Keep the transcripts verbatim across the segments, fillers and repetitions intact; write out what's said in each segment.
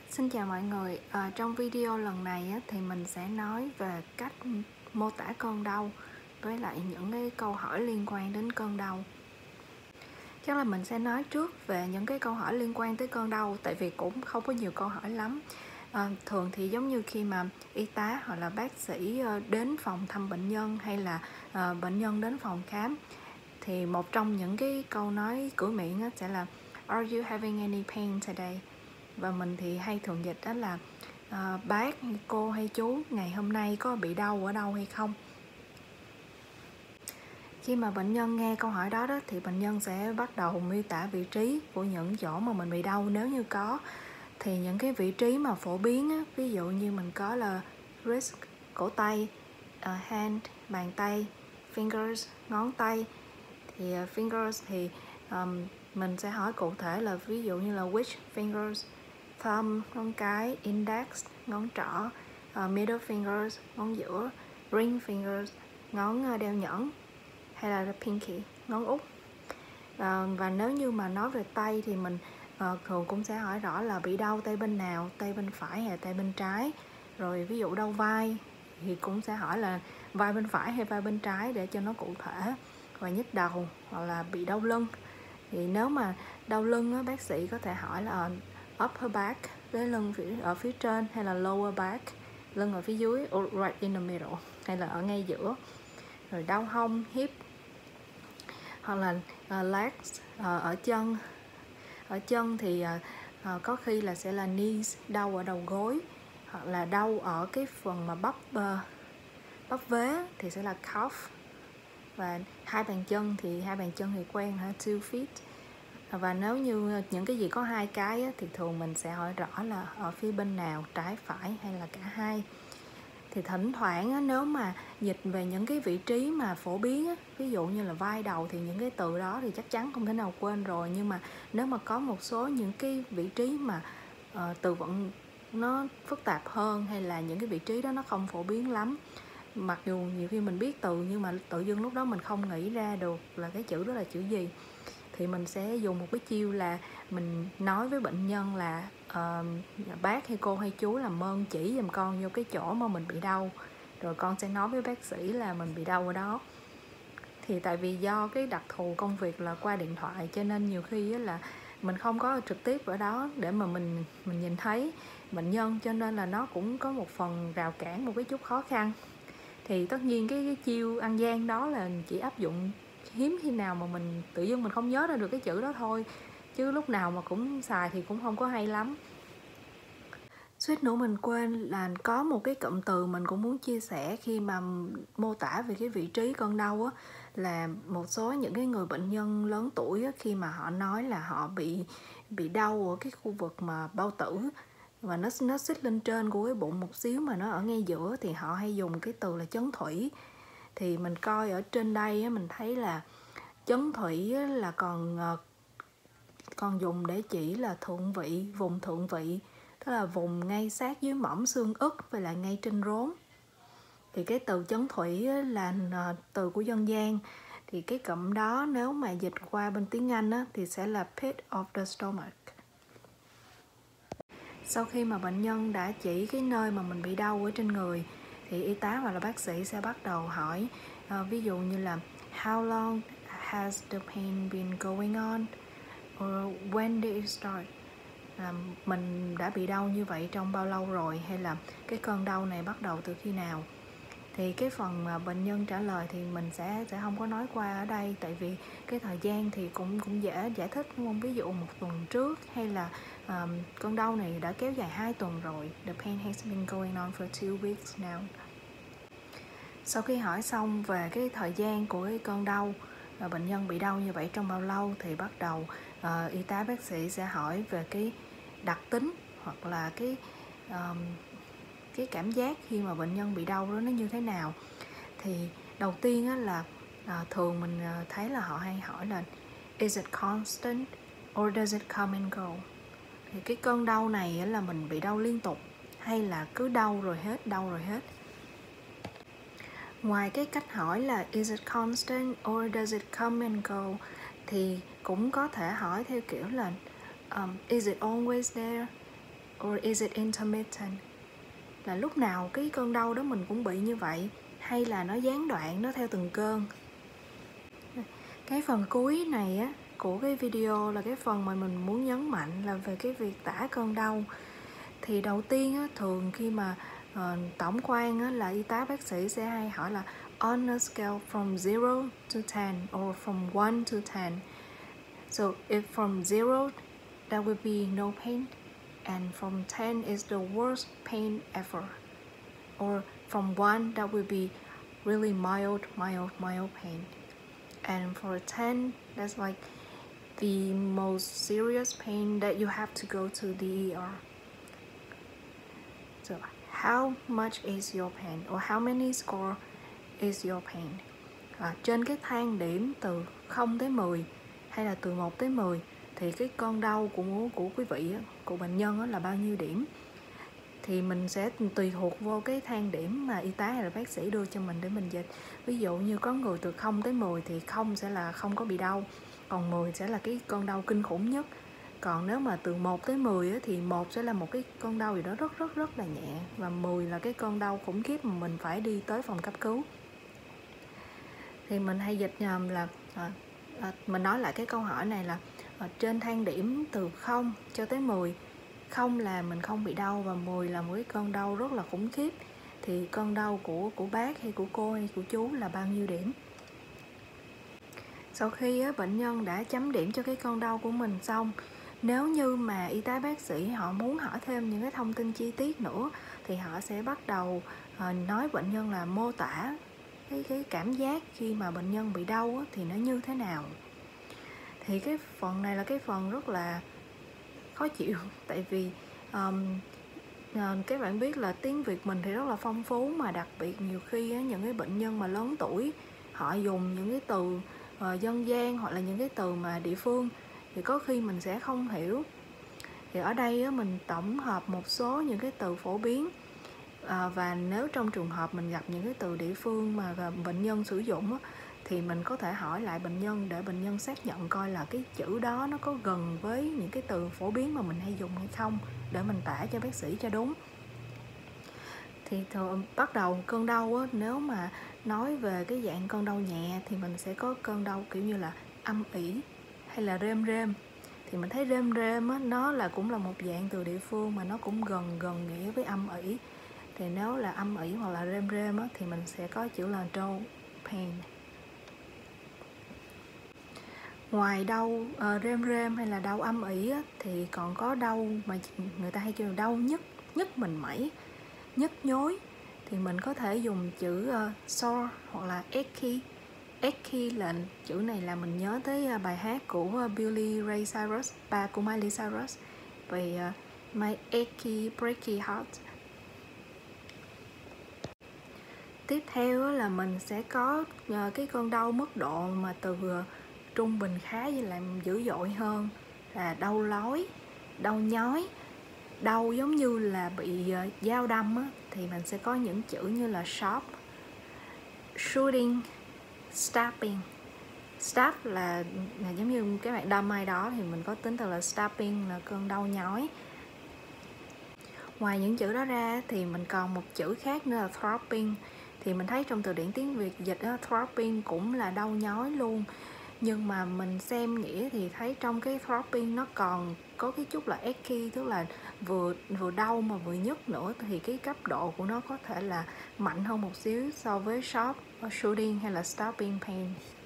Xin chào mọi người, à, trong video lần này á, thì mình sẽ nói về cách mô tả cơn đau với lại những cái câu hỏi liên quan đến cơn đau. Chắc là mình sẽ nói trước về những cái câu hỏi liên quan tới cơn đau, tại vì cũng không có nhiều câu hỏi lắm. À, thường thì giống như khi mà y tá hoặc là bác sĩ đến phòng thăm bệnh nhân hay là à, bệnh nhân đến phòng khám, thì một trong những cái câu nói cửa miệng á, sẽ là "Are you having any pain today?" Và mình thì hay thường dịch đó là uh, bác, cô hay chú ngày hôm nay có bị đau ở đâu hay không. Khi mà bệnh nhân nghe câu hỏi đó, đó thì bệnh nhân sẽ bắt đầu miêu tả vị trí của những chỗ mà mình bị đau nếu như có. Thì những cái vị trí mà phổ biến á, ví dụ như mình có là wrist, cổ tay, uh, hand, bàn tay, fingers, ngón tay. Thì uh, fingers thì um, mình sẽ hỏi cụ thể là ví dụ như là which fingers, thumb, ngón cái, index, ngón trỏ, uh, middle fingers, ngón giữa, ring fingers, ngón đeo nhẫn, hay là pinky, ngón út. Uh, và nếu như mà nói về tay thì mình uh, thường cũng sẽ hỏi rõ là bị đau tay bên nào, tay bên phải hay tay bên trái. Rồi ví dụ đau vai thì cũng sẽ hỏi là vai bên phải hay vai bên trái để cho nó cụ thể. Và nhức đầu hoặc là bị đau lưng thì nếu mà đau lưng á, bác sĩ có thể hỏi là upper back, cái lưng ở phía trên, hay là lower back, lưng ở phía dưới, or right in the middle, hay là ở ngay giữa. Rồi đau hông, hip, hoặc là uh, legs, uh, ở chân. Ở chân thì uh, uh, có khi là sẽ là knees, đau ở đầu gối, hoặc là đau ở cái phần mà bắp uh, bắp vế thì sẽ là calf. Và hai bàn chân thì hai bàn chân thì quen ha, two feet. Và nếu như những cái gì có hai cái á, thì thường mình sẽ hỏi rõ là ở phía bên nào, trái phải hay là cả hai. Thì thỉnh thoảng á, nếu mà dịch về những cái vị trí mà phổ biến á, ví dụ như là vai đầu thì những cái từ đó thì chắc chắn không thể nào quên rồi. Nhưng mà nếu mà có một số những cái vị trí mà uh, từ vựng nó phức tạp hơn, hay là những cái vị trí đó nó không phổ biến lắm, mặc dù nhiều khi mình biết từ nhưng mà tự dưng lúc đó mình không nghĩ ra được là cái chữ đó là chữ gì, thì mình sẽ dùng một cái chiêu là mình nói với bệnh nhân là uh, bác hay cô hay chú làm ơn chỉ giùm con vô cái chỗ mà mình bị đau, rồi con sẽ nói với bác sĩ là mình bị đau ở đó. Thì tại vì do cái đặc thù công việc là qua điện thoại, cho nên nhiều khi là mình không có trực tiếp ở đó để mà mình mình nhìn thấy bệnh nhân, cho nên là nó cũng có một phần rào cản, một cái chút khó khăn. Thì tất nhiên cái, cái chiêu ăn gian đó là chỉ áp dụng hiếm khi nào mà mình tự dưng mình không nhớ ra được cái chữ đó thôi, chứ lúc nào mà cũng xài thì cũng không có hay lắm. Suýt nữa mình quên là có một cái cụm từ mình cũng muốn chia sẻ khi mà mô tả về cái vị trí cơn đau á, là một số những cái người bệnh nhân lớn tuổi á, khi mà họ nói là họ bị bị đau ở cái khu vực mà bao tử và nó nó xích lên trên của cái bụng một xíu mà nó ở ngay giữa, thì họ hay dùng cái từ là chấn thủy. Thì mình coi ở trên đây á, mình thấy là chấn thủy á, là còn còn dùng để chỉ là thượng vị, vùng thượng vị, tức là vùng ngay sát dưới mỏm xương ức và lại ngay trên rốn. Thì cái từ chấn thủy á, là từ của dân gian. Thì cái cụm đó nếu mà dịch qua bên tiếng Anh á, thì sẽ là pit of the stomach. Sau khi mà bệnh nhân đã chỉ cái nơi mà mình bị đau ở trên người, thì y tá hoặc là bác sĩ sẽ bắt đầu hỏi uh, ví dụ như là how long has the pain been going on, or when did it start, là mình đã bị đau như vậy trong bao lâu rồi, hay là cái cơn đau này bắt đầu từ khi nào. Thì cái phần mà bệnh nhân trả lời thì mình sẽ sẽ không có nói qua ở đây, tại vì cái thời gian thì cũng cũng dễ giải thích, đúng không? Ví dụ một tuần trước, hay là um, cơn đau này đã kéo dài hai tuần rồi. The pain has been going on for two weeks now. Sau khi hỏi xong về cái thời gian của cái cơn đau, và bệnh nhân bị đau như vậy trong bao lâu, thì bắt đầu uh, y tá bác sĩ sẽ hỏi về cái đặc tính hoặc là cái um, cái cảm giác khi mà bệnh nhân bị đau đó nó như thế nào. Thì đầu tiên á là à, thường mình thấy là họ hay hỏi là is it constant or does it come and go. Thì cái cơn đau này là mình bị đau liên tục hay là cứ đau rồi hết, đau rồi hết. Ngoài cái cách hỏi là is it constant or does it come and go, thì cũng có thể hỏi theo kiểu là um, is it always there, or is it intermittent? Là lúc nào cái cơn đau đó mình cũng bị như vậy, hay là nó gián đoạn, nó theo từng cơn. Cái phần cuối này á của cái video là cái phần mà mình muốn nhấn mạnh là về cái việc tả cơn đau. Thì đầu tiên á, thường khi mà uh, tổng quan á, là y tá bác sĩ sẽ hay hỏi là on a scale from zero to ten or from one to ten. So if from zero, there will be no pain, and from ten is the worst pain ever. Or from one, that will be really mild, mild, mild pain. And for ten, that's like the most serious pain that you have to go to the E R. So how much is your pain, or how many score is your pain? À, trên cái thang điểm từ không tới mười hay là từ một tới mười thì cái cơn đau của của quý vị, của bệnh nhân là bao nhiêu điểm? Thì mình sẽ tùy thuộc vô cái thang điểm mà y tá hay là bác sĩ đưa cho mình để mình dịch. Ví dụ như có người từ không tới mười thì không sẽ là không có bị đau, còn mười sẽ là cái cơn đau kinh khủng nhất. Còn nếu mà từ một tới mười thì một sẽ là một cái cơn đau gì đó rất rất rất là nhẹ, và mười là cái cơn đau khủng khiếp mà mình phải đi tới phòng cấp cứu. Thì mình hay dịch nhầm là à, à, mình nói lại cái câu hỏi này là à, trên thang điểm từ không cho tới mười, không là mình không bị đau và mười là một cái cơn đau rất là khủng khiếp, thì cơn đau của của bác hay của cô hay của chú là bao nhiêu điểm? Sau khi á, bệnh nhân đã chấm điểm cho cái cơn đau của mình xong, nếu như mà y tá bác sĩ họ muốn hỏi thêm những cái thông tin chi tiết nữa thì họ sẽ bắt đầu uh, nói bệnh nhân là mô tả cái, cái cảm giác khi mà bệnh nhân bị đau á, thì nó như thế nào. Thì cái phần này là cái phần rất là khó chịu, tại vì um, uh, các bạn biết là tiếng Việt mình thì rất là phong phú, mà đặc biệt nhiều khi á, những cái bệnh nhân mà lớn tuổi họ dùng những cái từ uh, dân gian hoặc là những cái từ mà địa phương thì có khi mình sẽ không hiểu. Thì ở đây á, mình tổng hợp một số những cái từ phổ biến, à, và nếu trong trường hợp mình gặp những cái từ địa phương mà bệnh nhân sử dụng á, thì mình có thể hỏi lại bệnh nhân để bệnh nhân xác nhận coi là cái chữ đó nó có gần với những cái từ phổ biến mà mình hay dùng hay không, để mình tả cho bác sĩ cho đúng. Thì thường bắt đầu cơn đau á, nếu mà nói về cái dạng cơn đau nhẹ thì mình sẽ có cơn đau kiểu như là âm ỉ hay là rêm rêm. Thì mình thấy rêm rêm á, nó là cũng là một dạng từ địa phương mà nó cũng gần gần nghĩa với âm ỉ. Thì nếu là âm ỉ hoặc là rêm rêm á, thì mình sẽ có chữ là dull pain. Ngoài đau uh, rêm rêm hay là đau âm ỉ á, thì còn có đau mà người ta hay kêu là đau nhức, nhức mình mẩy, nhức nhối. Thì mình có thể dùng chữ uh, sore hoặc là achy. Achy là chữ này là mình nhớ tới uh, bài hát của uh, Billy Ray Cyrus, ba của Miley Cyrus, về uh, My Achy Breaky Heart. Tiếp theo là mình sẽ có uh, cái cơn đau mức độ mà từ uh, trung bình khá với lại dữ dội hơn là đau lói, đau nhói, đau giống như là bị uh, dao đâm á, thì mình sẽ có những chữ như là sharp, shooting, stabbing. Stab là, là giống như các bạn đâm ai đó thì mình có tính từ là stabbing là cơn đau nhói. Ngoài những chữ đó ra thì mình còn một chữ khác nữa là throbbing. Thì mình thấy trong từ điển tiếng Việt dịch đó, throbbing cũng là đau nhói luôn. Nhưng mà mình xem nghĩa thì thấy trong cái throbbing nó còn có cái chút là achy, tức là vừa vừa đau mà vừa nhức nữa, thì cái cấp độ của nó có thể là mạnh hơn một xíu so với sharp, shooting hay là stabbing pain.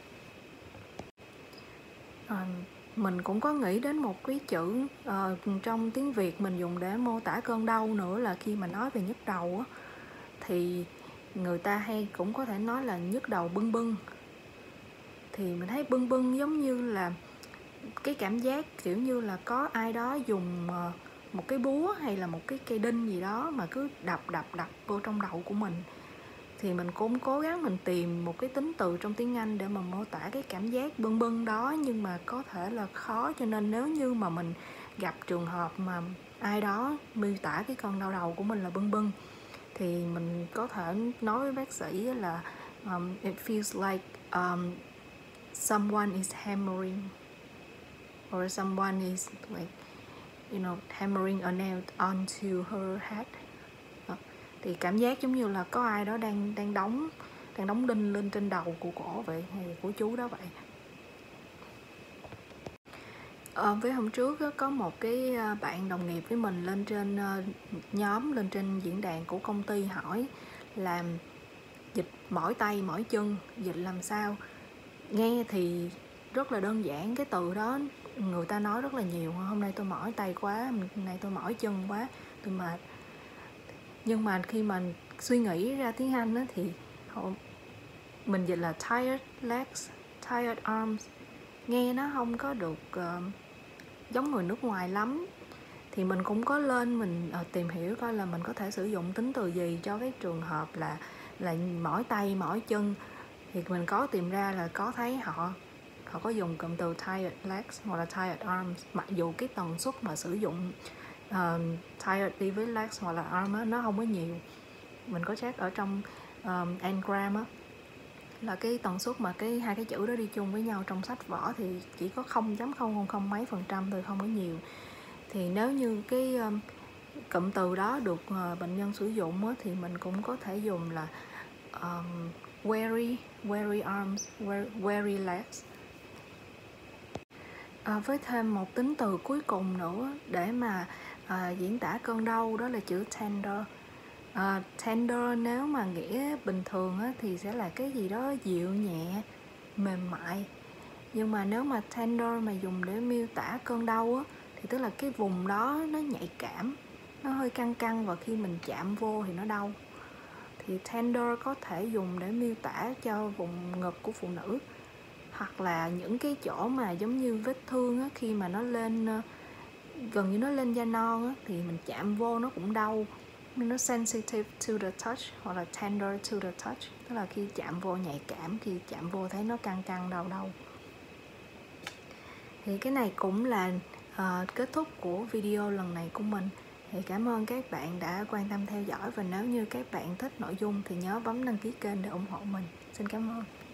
À, mình cũng có nghĩ đến một cái chữ uh, trong tiếng Việt mình dùng để mô tả cơn đau nữa, là khi mà nói về nhức đầu á, thì người ta hay cũng có thể nói là nhức đầu bưng bưng. Thì mình thấy bưng bưng giống như là cái cảm giác kiểu như là có ai đó dùng uh, một cái búa hay là một cái cây đinh gì đó mà cứ đập đập đập vô trong đầu của mình. Thì mình cũng cố gắng mình tìm một cái tính từ trong tiếng Anh để mà mô tả cái cảm giác bưng bưng đó, nhưng mà có thể là khó, cho nên nếu như mà mình gặp trường hợp mà ai đó miêu tả cái cơn đau đầu của mình là bưng bưng thì mình có thể nói với bác sĩ là um, it feels like um, someone is hammering or someone is like you know, hammering a nail onto her head. Đó. Thì cảm giác giống như là có ai đó đang đang đóng đang đóng đinh lên trên đầu của cổ vậy, hay của chú đó vậy. À, với hôm trước có một cái bạn đồng nghiệp với mình lên trên nhóm, lên trên diễn đàn của công ty hỏi là dịch mỏi tay mỏi chân dịch làm sao. Nghe thì rất là đơn giản, cái từ đó người ta nói rất là nhiều, hôm nay tôi mỏi tay quá, hôm nay tôi mỏi chân quá, tôi mệt. Nhưng mà khi mà suy nghĩ ra tiếng Anh đó, thì mình dịch là tired legs, tired arms, nghe nó không có được uh, giống người nước ngoài lắm. Thì mình cũng có lên mình uh, tìm hiểu coi là mình có thể sử dụng tính từ gì cho cái trường hợp là là mỏi tay mỏi chân. Thì mình có tìm ra là có thấy họ họ có dùng cụm từ tired legs hoặc là tired arms, mặc dù cái tần suất mà sử dụng uh, tired đi với legs hoặc là arm á, nó không có nhiều. Mình có check ở trong um, Ngram á, là cái tần suất mà cái hai cái chữ đó đi chung với nhau trong sách vở thì chỉ có không phẩy không không không mấy phần trăm thôi, không có nhiều. Thì nếu như cái um, cụm từ đó được uh, bệnh nhân sử dụng á, thì mình cũng có thể dùng là um, weary, weary arms, weary legs. À, với thêm một tính từ cuối cùng nữa để mà à, diễn tả cơn đau, đó là chữ tender. À, tender nếu mà nghĩa bình thường á, thì sẽ là cái gì đó dịu nhẹ, mềm mại. Nhưng mà nếu mà tender mà dùng để miêu tả cơn đau á, thì tức là cái vùng đó nó nhạy cảm, nó hơi căng căng và khi mình chạm vô thì nó đau. Thì tender có thể dùng để miêu tả cho vùng ngực của phụ nữ, hoặc là những cái chỗ mà giống như vết thương á, khi mà nó lên gần như nó lên da non á, thì mình chạm vô nó cũng đau, nên nó sensitive to the touch hoặc là tender to the touch, tức là khi chạm vô nhạy cảm, khi chạm vô thấy nó căng căng đau đau. Thì cái này cũng là uh, kết thúc của video lần này của mình. Thì cảm ơn các bạn đã quan tâm theo dõi, và nếu như các bạn thích nội dung thì nhớ bấm đăng ký kênh để ủng hộ mình. Xin cảm ơn.